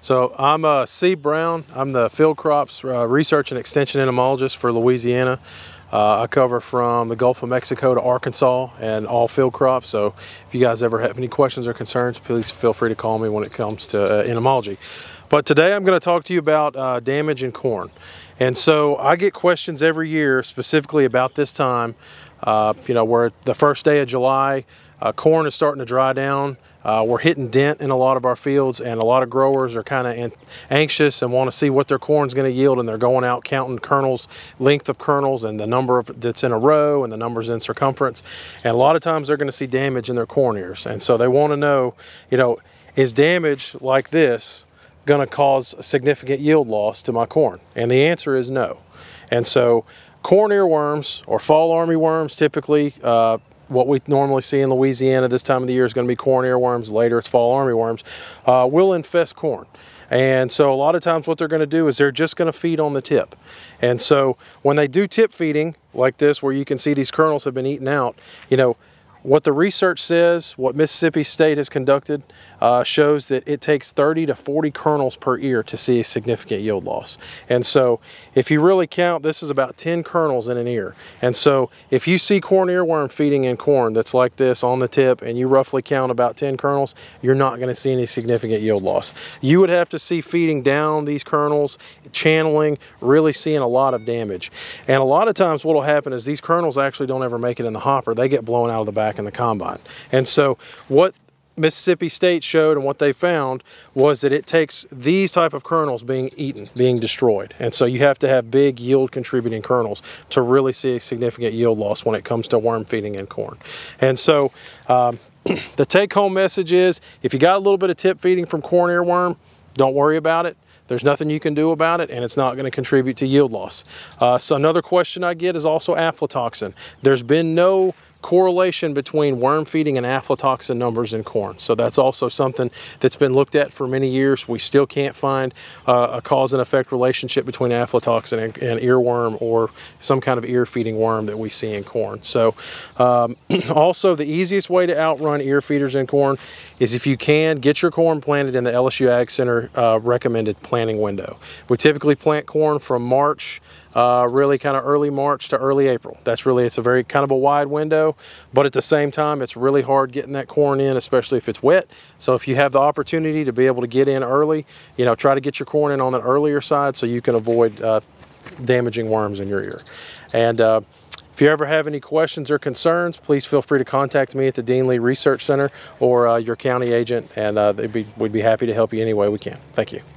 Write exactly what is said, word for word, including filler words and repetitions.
So I'm uh, Sebe Brown. I'm the field crops uh, research and extension entomologist for Louisiana. Uh, I cover from the Gulf of Mexico to Arkansas and all field crops. So if you guys ever have any questions or concerns, please feel free to call me when it comes to uh, entomology. But today I'm going to talk to you about uh, damage in corn. And so I get questions every year specifically about this time. Uh, you know, we're the first day of July, uh, corn is starting to dry down. Uh, we're hitting dent in a lot of our fields, and a lot of growers are kind of anxious and want to see what their corn's going to yield, and they're going out counting kernels, length of kernels, and the number of, that's in a row, and the numbers in circumference. And a lot of times they're going to see damage in their corn ears, and so they want to know, you know, is damage like this going to cause a significant yield loss to my corn? And the answer is no. And so corn earworms, or fall armyworms, typically uh, what we normally see in Louisiana this time of the year is going to be corn earworms. Later it's fall armyworms, uh, will infest corn. And so a lot of times what they're going to do is they're just going to feed on the tip. And so when they do tip feeding like this, where you can see these kernels have been eaten out, you know, what the research says, what Mississippi State has conducted, uh, shows that it takes thirty to forty kernels per ear to see a significant yield loss. And so if you really count, this is about ten kernels in an ear. And so if you see corn earworm feeding in corn that's like this on the tip, and you roughly count about ten kernels, you're not going to see any significant yield loss. You would have to see feeding down these kernels, channeling, really seeing a lot of damage. And a lot of times what will happen is these kernels actually don't ever make it in the hopper. They get blown out of the back in the combine. And so what Mississippi State showed and what they found was that it takes these type of kernels being eaten, being destroyed. And so you have to have big yield contributing kernels to really see a significant yield loss when it comes to worm feeding in corn. And so um, the take home message is, if you got a little bit of tip feeding from corn earworm, don't worry about it. There's nothing you can do about it, and it's not going to contribute to yield loss. Uh, so another question I get is also aflatoxin. There's been no correlation between worm feeding and aflatoxin numbers in corn. So that's also something that's been looked at for many years. We still can't find uh, a cause and effect relationship between aflatoxin and, and earworm, or some kind of ear feeding worm that we see in corn. So um, also the easiest way to outrun ear feeders in corn is, if you can, get your corn planted in the L S U Ag Center uh, recommended planting window. We typically plant corn from March, Uh, really kind of early March to early April. That's really, it's a very kind of a wide window, but at the same time, it's really hard getting that corn in, especially if it's wet. So if you have the opportunity to be able to get in early, you know, try to get your corn in on the earlier side so you can avoid uh, damaging worms in your ear. And uh, if you ever have any questions or concerns, please feel free to contact me at the Dean Lee Research Center or uh, your county agent, and uh, they'd be, we'd be happy to help you any way we can. Thank you.